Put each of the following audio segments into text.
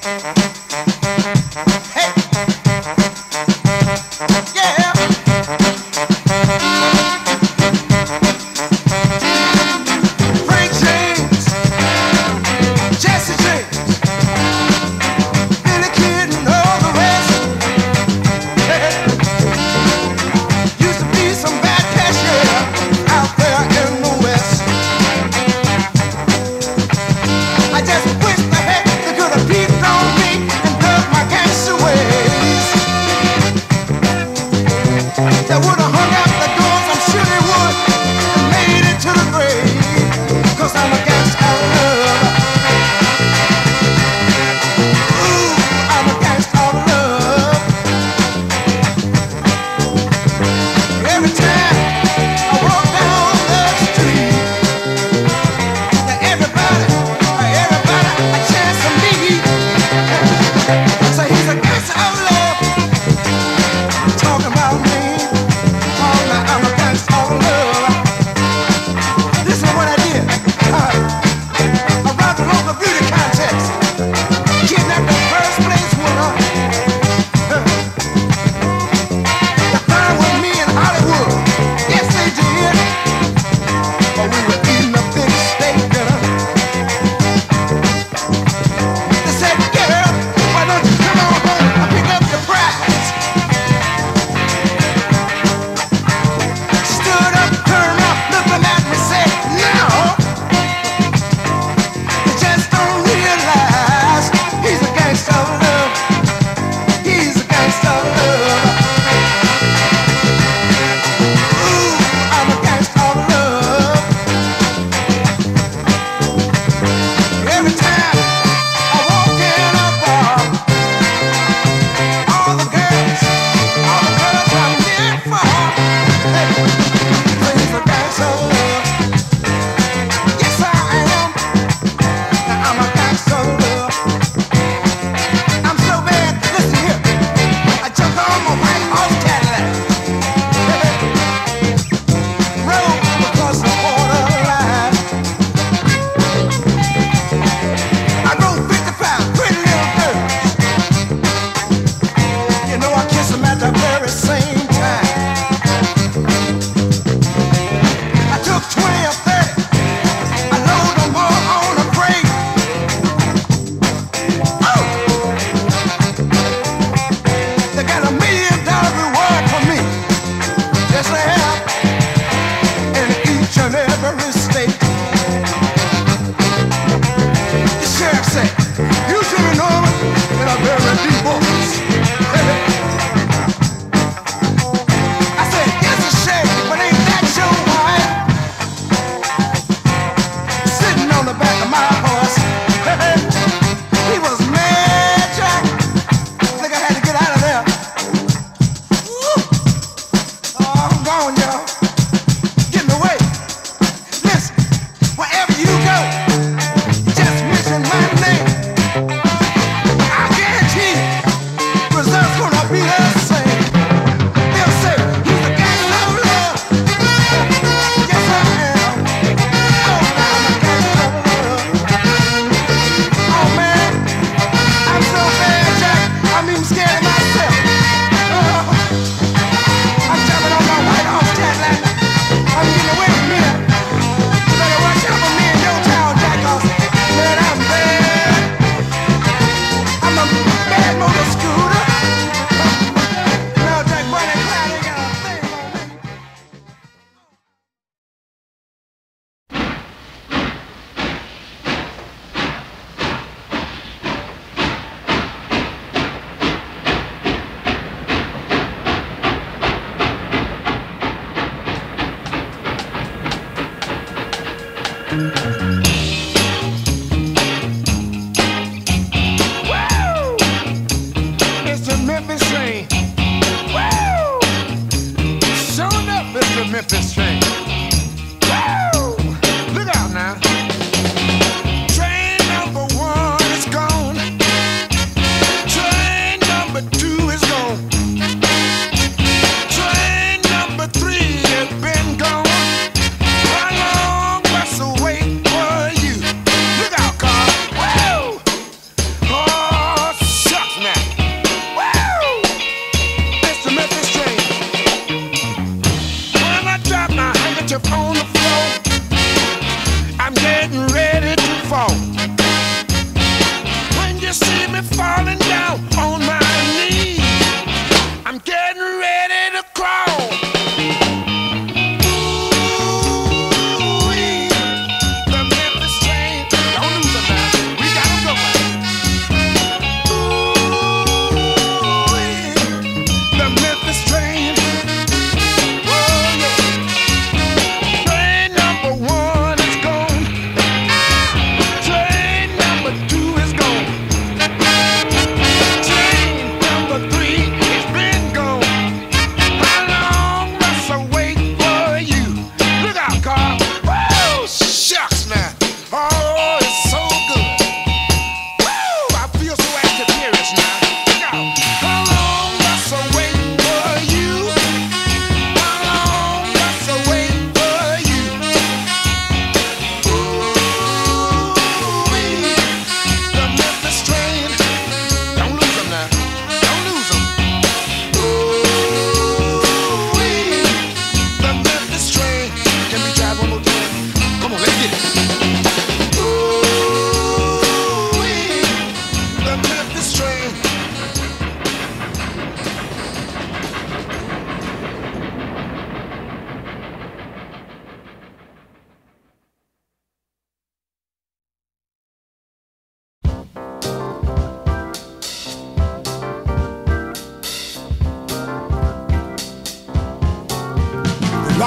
How long must I wait for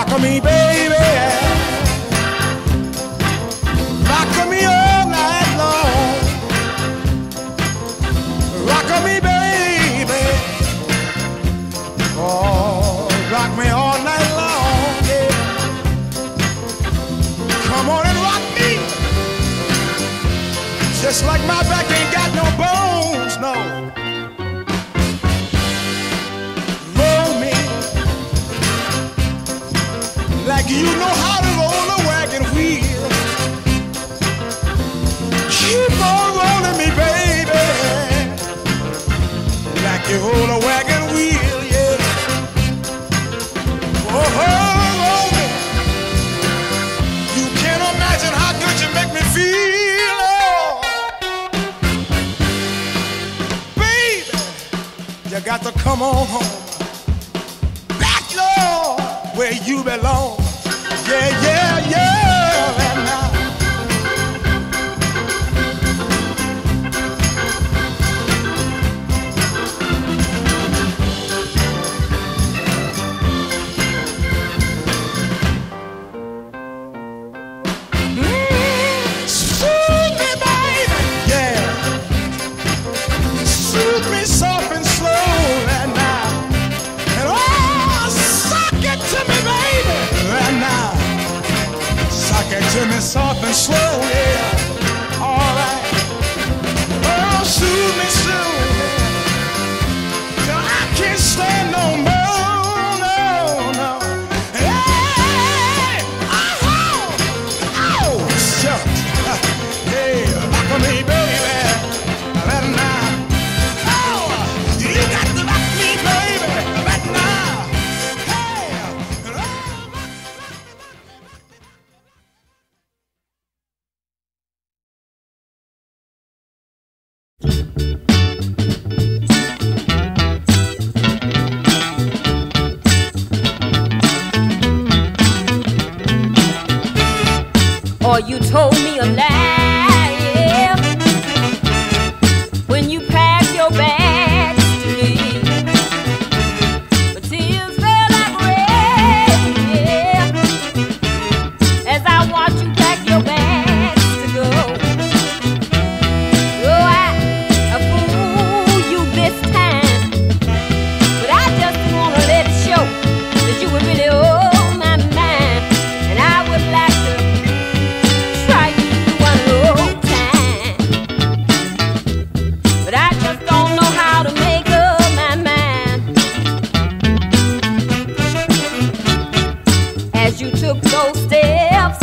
rock me, baby. Rock me all night long. Rock me, baby. Oh, rock me all night long, yeah. Come on and rock me. Just like my back ain't got no bones, no. Roll me like you know how to roll a wagon wheel. Keep on rolling me, baby, like you roll a wagon wheel, yeah. Oh, roll me. You can't imagine how good you make me feel, oh. Baby, you got to come on home. Back, Lord, where you belong. Yeah, yeah, yeah, and now. Soothe me, baby, yeah. Soothe me soft and slow right now. And oh, suck it to me, baby, right now. Suck it to me soft and slow, yeah. All right. Oh, soothe me soon, yeah. Till I can't stand no more, no, no. Hey, oh, shucks. Hey, rock me, baby, right now. Oh, you got to rock me, baby, right now. Hey, or you told me a lie when you packed your bags to leave. But tears fell like rain as I watched you pack your bags to go. Oh, I fooled you this time, but I just didn't want to let it show that you were really on my mind, and I would like to try you one more time, but I just don't know how to make up my mind. As you took those steps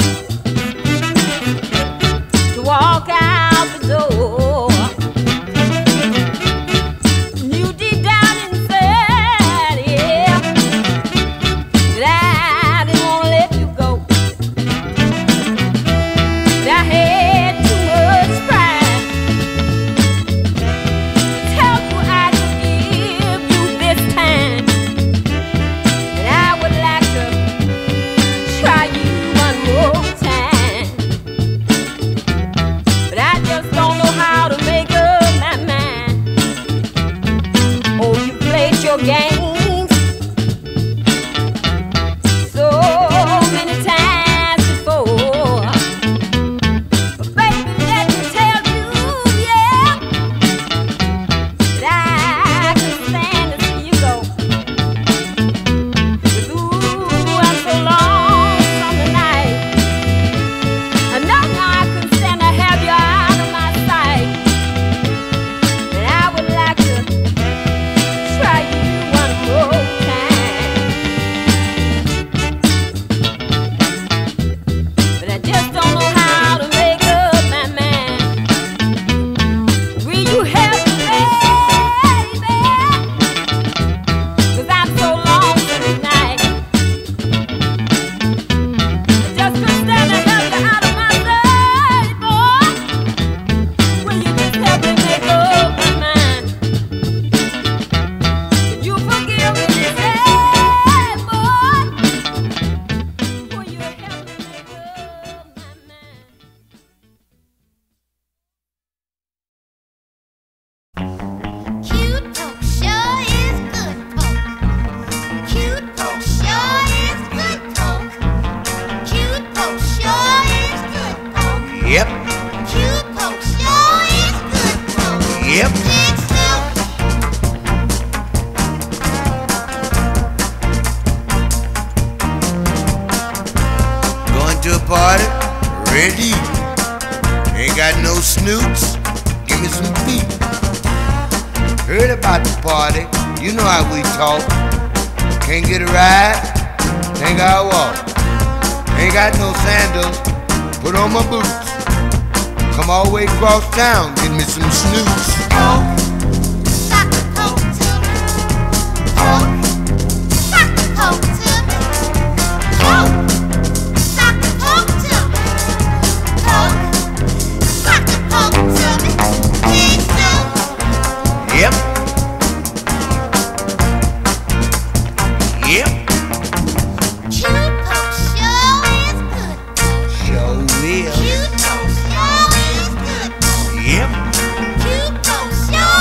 to walk out the door, knew deep down inside, yeah, that I didn't want to let you go. But I had too much pride to tell you I'd forgive you this time, and I would like to try you one more time, but I just don't know how to make up my mind. Oh, you played your games so many times before. But baby, let me tell you, yeah, that I can stand to see you go. 'Cause ooh, I'm so lonesome tonight. I know now I couldn't stand to have you out of my sight, and I would like to try you one more time. But I just don't know how to make up my mind. Will you help me, baby? 'Cause I'm so lonesome tonight. I just couldn't stand to have you out of my sight, boy. Will you just help me make up my mind? Will you forgive me, boy? Will you help me make up my mind? Ready? Ain't got no snoots? Give me some feet. Heard about the party, you know how we talk. Can't get a ride, ain't got a walk. Ain't got no sandals, put on my boots. Come all the way across town, give me some snoots. Sock the coat to me. Sock the coat to me. Sock the coat to me. Sock the coat to me. Please do. Yep. Yep. Cute coat show is good. Sure will. Cute coat show is good. Yep. Cute coat show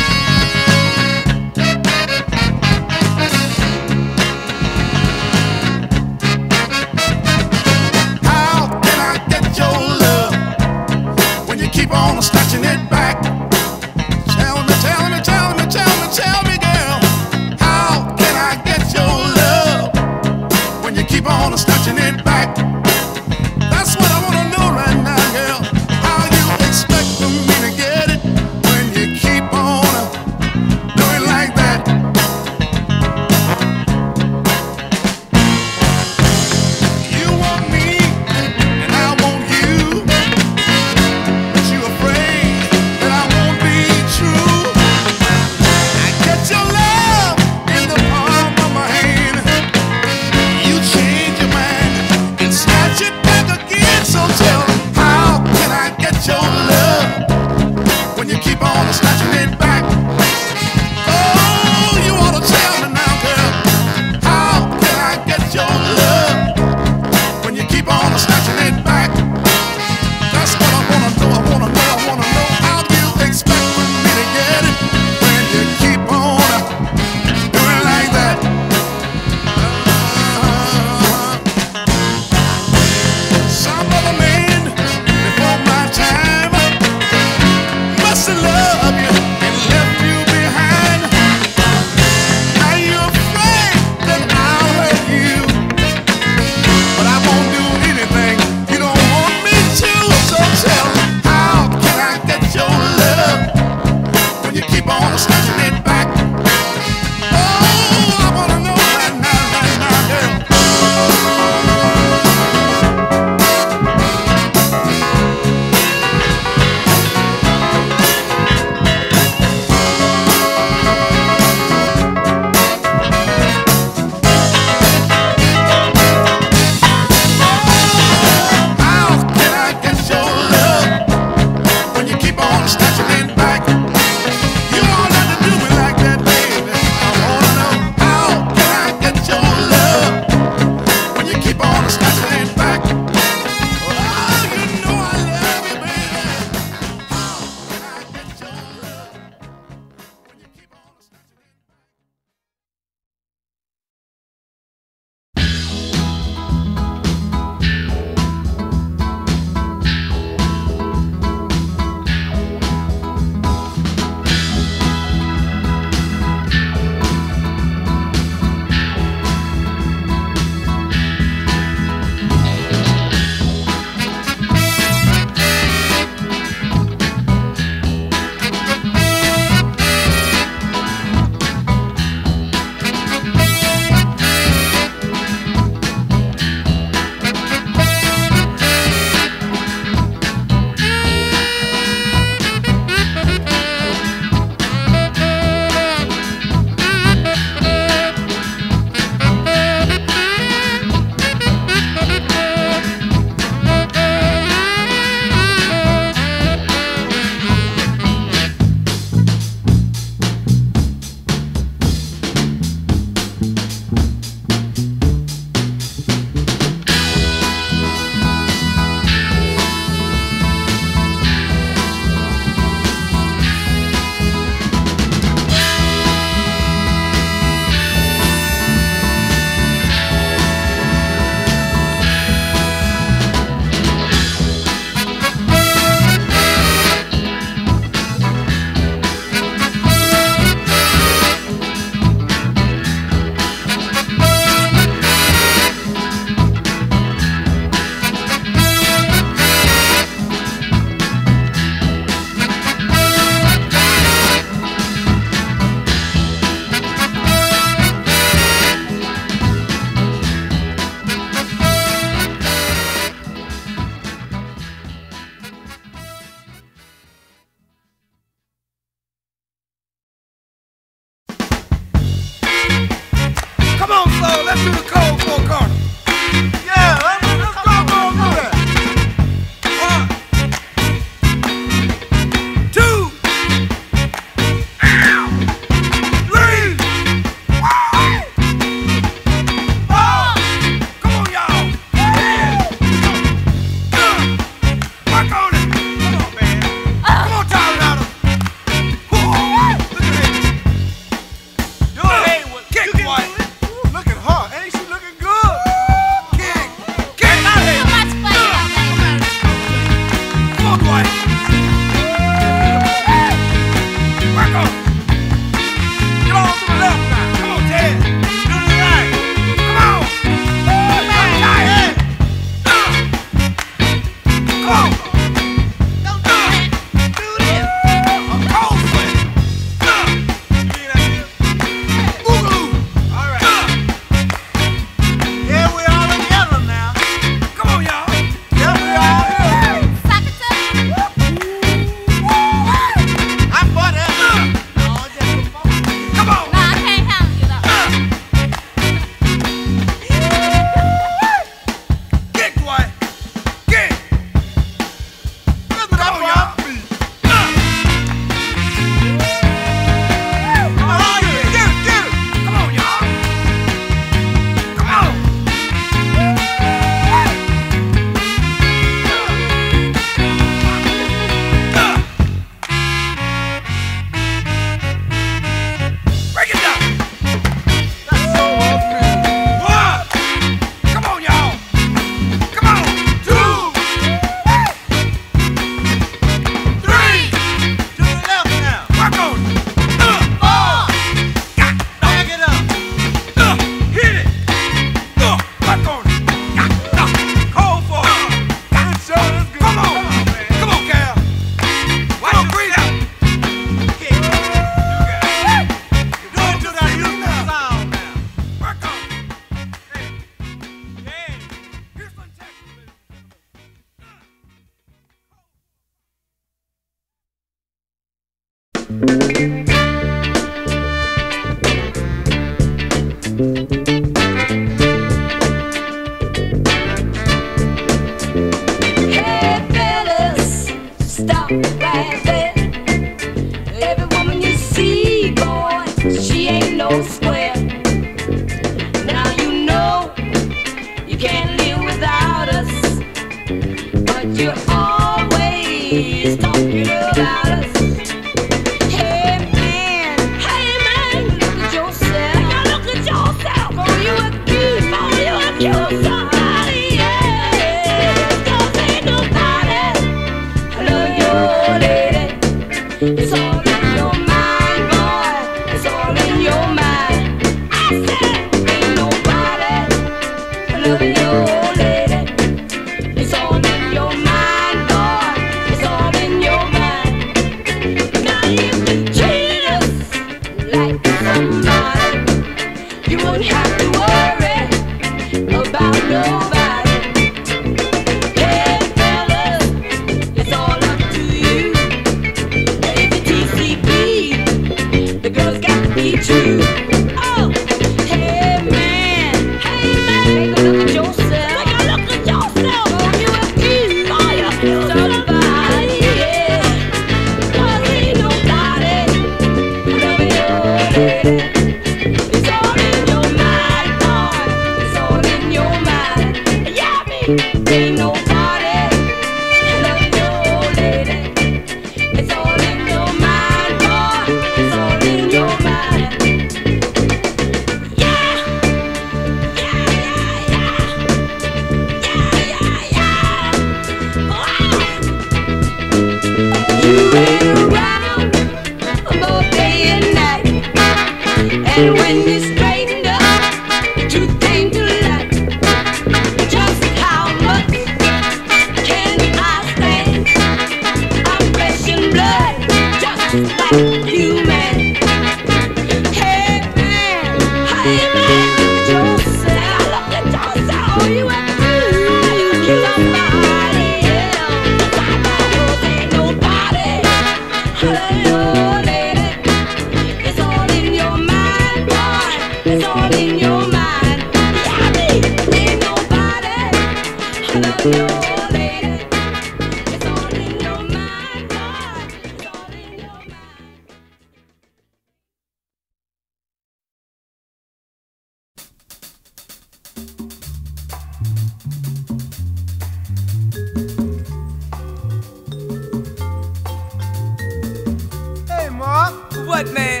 What, man?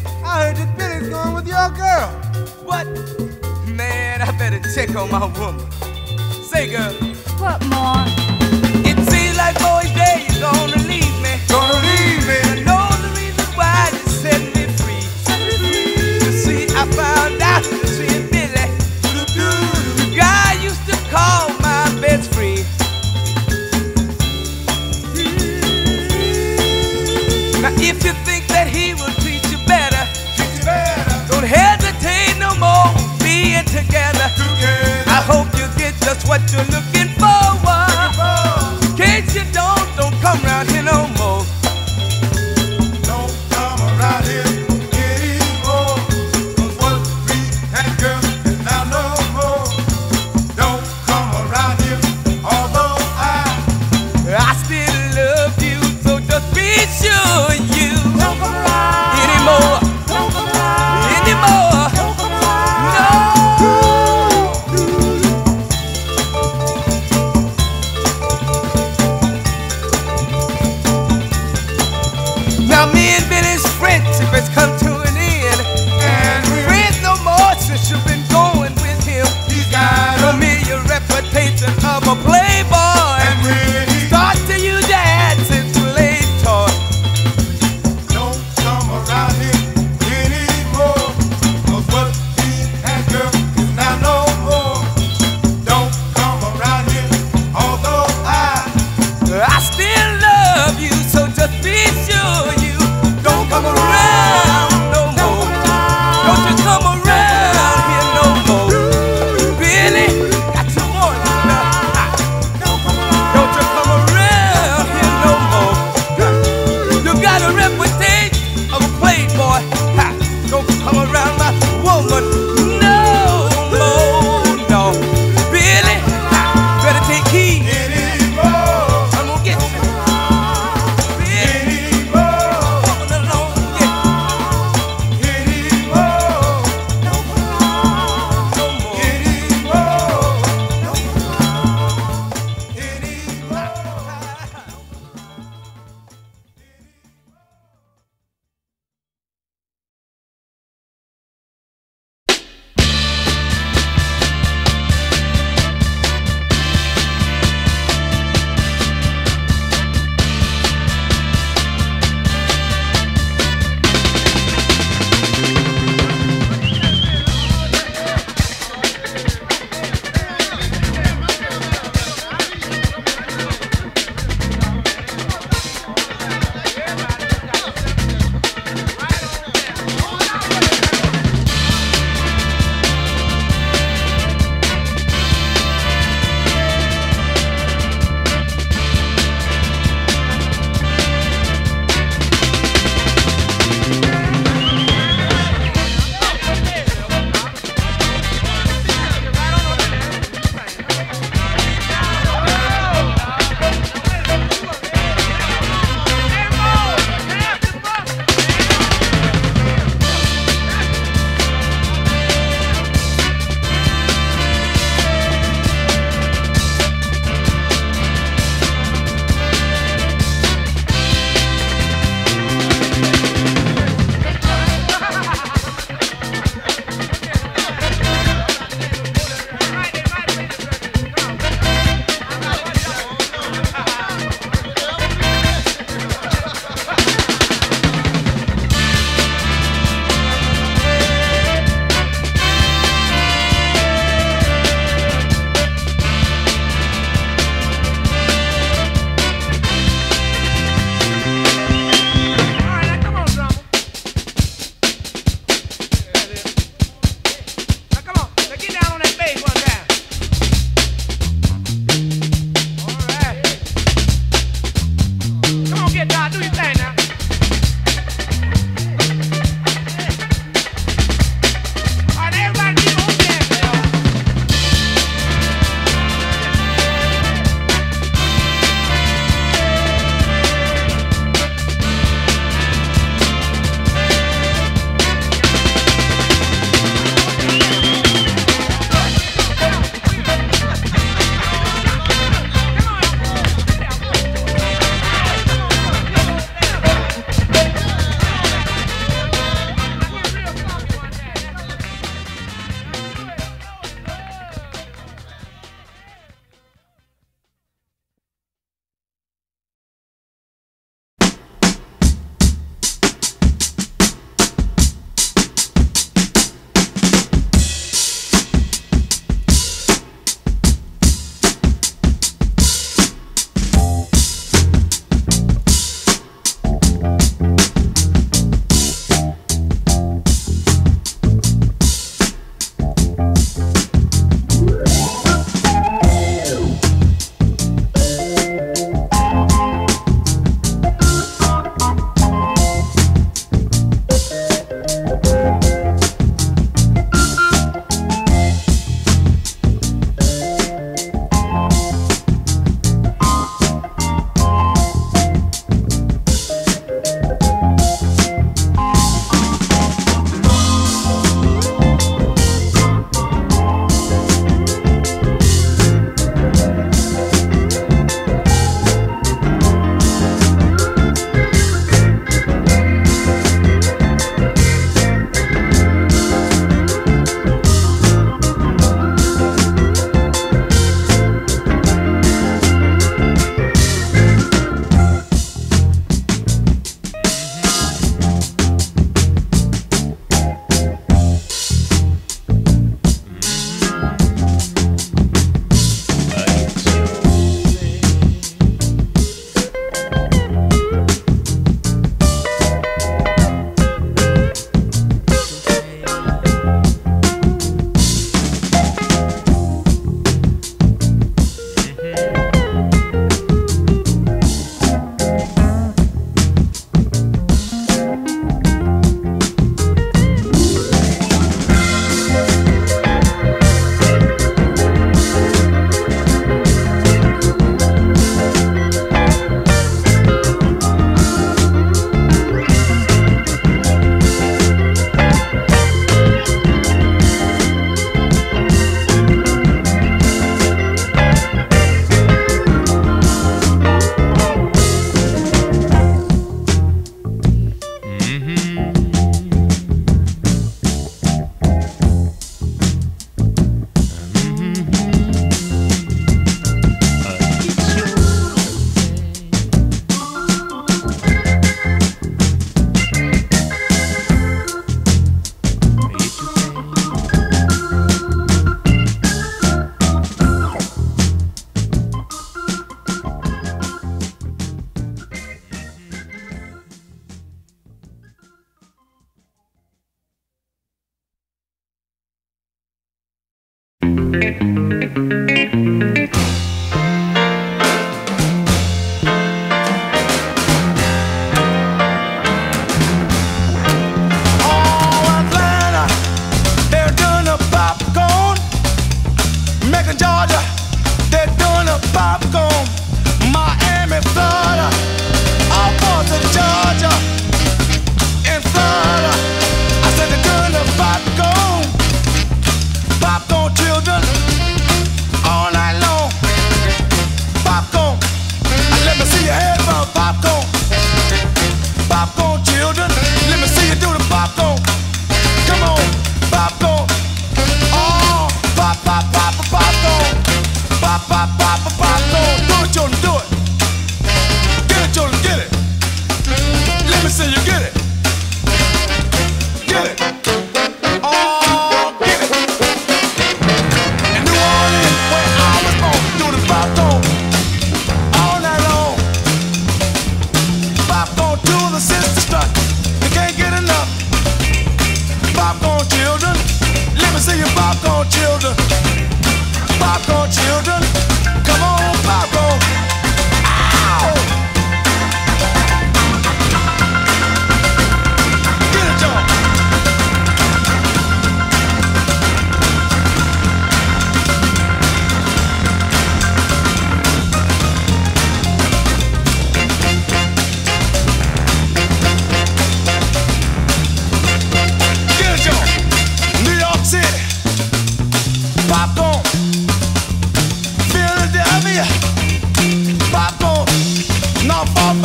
I heard that Billy's going with your girl. What? Man, I better check on my woman. Say, girl. What more? It seems like boy day is gonna leave me. Gonna leave me. I know the reason why you set me free. You see, I found out that sweet Billy, the guy I used to call my best friend. Now, if you think that he will treat you better, don't hesitate no more being together. I hope you get just what you're looking for. In case you don't come round here no more. Don't come around here anymore. 'Cause what we had, girl, is now no more. Don't come around here, although I still love you, so just be sure you don't come around anymore. Don't come around Anymore. Don't come around No.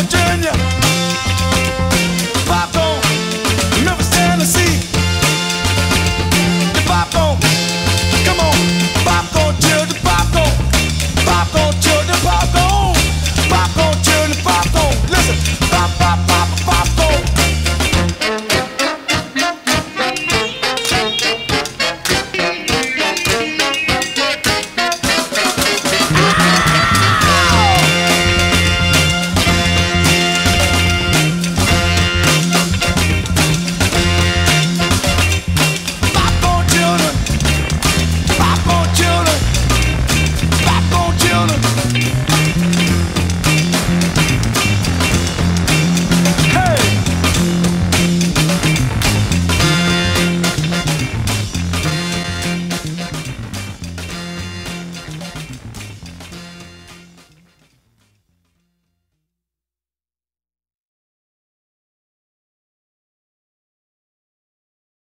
Virginia.